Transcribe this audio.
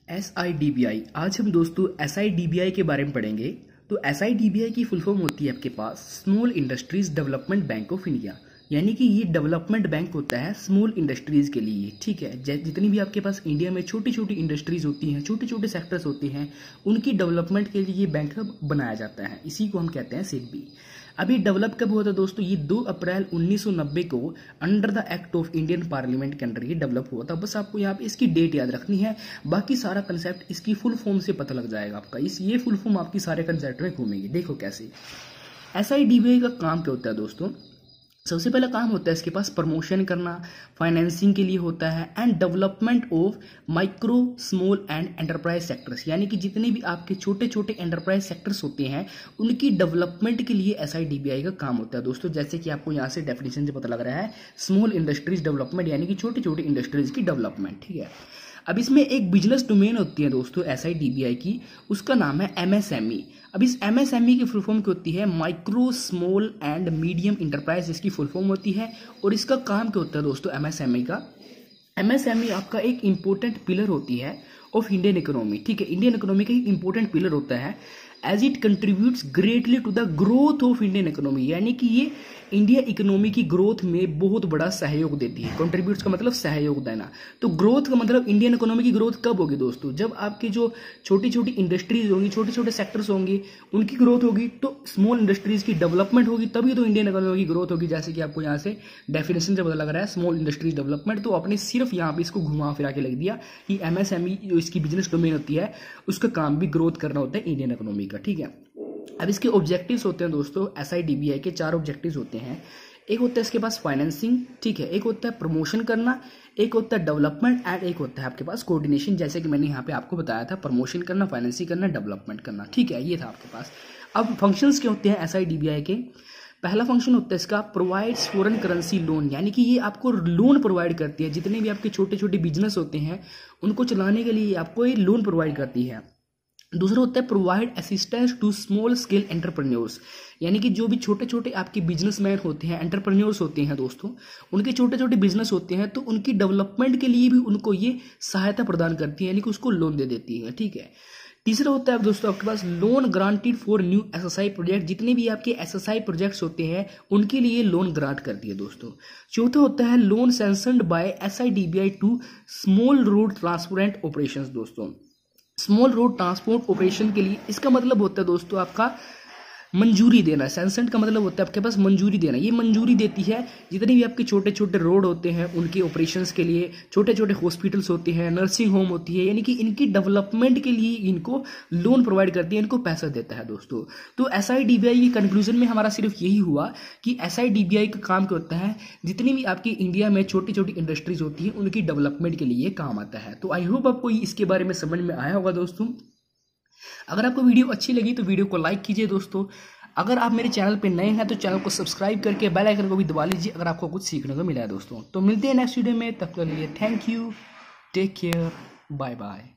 SIDBI। आज हम दोस्तों SIDBI के बारे में पढ़ेंगे। तो SIDBI की फुल फॉर्म होती है आपके पास small industries development bank of India, यानी कि ये डेवलपमेंट बैंक होता है स्मॉल इंडस्ट्रीज के लिए। ठीक है, जितनी भी आपके पास इंडिया में छोटी छोटी इंडस्ट्रीज होती हैं, छोटे छोटे सेक्टर्स होते हैं, उनकी डेवलपमेंट के लिए ये बैंक बनाया जाता है। इसी को हम कहते हैं सिडबी। अभी डेवलप कब हुआ था दोस्तों? ये 2 अप्रैल 1990 को under the act of Indian parliament के अंडर ये डेवलप हुआ था। बस आपको यहाँ पे इसकी डेट याद रखनी है, बाकी सारा कंसेप्ट इसकी फुल फॉर्म से पता लग जाएगा आपका। ये फुल फॉर्म आपकी सारे कंसेप्ट में घूमेगी। देखो कैसे SIDBI का काम क्या होता है दोस्तों। सबसे पहला काम होता है इसके पास प्रमोशन करना, फाइनेंसिंग के लिए होता है, and development of micro small and enterprise sectors, यानी कि जितने भी आपके छोटे छोटे एंटरप्राइज सेक्टर्स होते हैं उनकी डेवलपमेंट के लिए SIDBI का काम होता है दोस्तों। जैसे कि आपको यहाँ से डेफिनेशन से पता लग रहा है, स्मॉल इंडस्ट्रीज डेवलपमेंट, यानी कि छोटी छोटी इंडस्ट्रीज की डेवलपमेंट। ठीक है, अब इसमें एक बिजनेस डोमेन होती है दोस्तों SIDBI की, उसका नाम है MSME। अब इस MSME की फुल फॉर्म क्या होती है? Micro small and medium enterprise इसकी फुल फॉर्म होती है। और इसका काम क्या होता है दोस्तों MSME का? MSME आपका एक इंपॉर्टेंट पिलर होती है ऑफ इंडियन इकोनॉमी। ठीक है, इंडियन इकोनॉमी का एक इंपॉर्टेंट पिलर होता है, as it contributes greatly to the growth of Indian economy, यानी कि ये इंडिया इकोनॉमी की ग्रोथ में बहुत बड़ा सहयोग देती है। कंट्रीब्यूट्स का मतलब सहयोग देना, तो ग्रोथ का मतलब इंडियन इकोनॉमी की ग्रोथ कब होगी दोस्तों? जब आपकी जो छोटी छोटी इंडस्ट्रीज होंगी, छोटे छोटे सेक्टर्स होंगे, उनकी ग्रोथ होगी, तो स्मॉल इंडस्ट्रीज की डेवलपमेंट होगी, तभी तो इंडियन इकोनॉमी की ग्रोथ होगी। जैसे कि आपको यहाँ से डेफिनेशन से पता लग रहा है स्मॉल इंडस्ट्रीज डेवलपमेंट, तो आपने सिर्फ यहाँ पे इसको घुमा फिरा के लिख दिया कि MSME जो इसकी बिजनेस डोमेन होती है उसका काम भी ग्रोथ करना होता है इंडियन इकोनॉमी का। ठीक है, अब इसके ऑब्जेक्टिव्स होते हैं दोस्तों SIDBI के 4 ऑब्जेक्टिव्स होते हैं। एक होता है इसके पास फाइनेंसिंग, ठीक है, एक होता है प्रमोशन करना, एक होता है डेवलपमेंट, एंड एक होता है आपके पास कोऑर्डिनेशन। जैसे कि मैंने यहाँ पे आपको बताया था, प्रमोशन करना, फाइनेंसिंग करना, डेवलपमेंट करना। ठीक है, ये था आपके पास। अब फंक्शंस क्या होते हैं SIDBI के? पहला फंक्शन होता है इसका प्रोवाइड्स फॉरेन करेंसी लोन, यानी कि ये आपको लोन प्रोवाइड करती है। जितने भी आपके छोटे छोटे बिजनेस होते हैं उनको चलाने के लिए आपको ये लोन प्रोवाइड करती है। दूसरा होता है provide assistance to small scale entrepreneurs, यानी कि जो भी छोटे छोटे आपके बिजनेसमैन होते हैं, एंटरप्रेन्योर्स होते हैं दोस्तों, उनके छोटे छोटे बिजनेस होते हैं, तो उनकी डेवलपमेंट के लिए भी उनको ये सहायता प्रदान करती है, यानी कि उसको लोन दे देती है। ठीक है, तीसरा होता है दोस्तों आपके पास loan granted for new SSI project, जितने भी आपके SSI प्रोजेक्ट्स होते हैं उनके लिए लोन ग्रांट करती है दोस्तों। चौथा होता है loan sanctioned by SIDBI to small road transport operations दोस्तों। स्मॉल रोड ट्रांसपोर्ट ऑपरेशन के लिए इसका मतलब होता है दोस्तों आपका मंजूरी देना। सैंक्शन का मतलब होता है आपके पास मंजूरी देना। ये मंजूरी देती है जितने भी आपके छोटे छोटे रोड होते हैं उनके ऑपरेशंस के लिए, छोटे छोटे हॉस्पिटल्स होते हैं, नर्सिंग होम होती है, यानी कि इनकी डेवलपमेंट के लिए इनको लोन प्रोवाइड करती है, इनको पैसा देता है दोस्तों। तो SIDBI की कंक्लूजन में हमारा सिर्फ यही हुआ कि SIDBI का काम क्या होता है, जितनी भी आपकी इंडिया में छोटी छोटी इंडस्ट्रीज होती है उनकी डेवलपमेंट के लिए काम आता है। तो आई होप आपको इसके बारे में समझ में आया होगा दोस्तों। अगर आपको वीडियो अच्छी लगी तो वीडियो को लाइक कीजिए दोस्तों। अगर आप मेरे चैनल पे नए हैं तो चैनल को सब्सक्राइब करके बेल आइकन को भी दबा लीजिए अगर आपको कुछ सीखने को मिला है दोस्तों। तो मिलते हैं नेक्स्ट वीडियो में, तब तक के लिए thank you, take care, bye bye.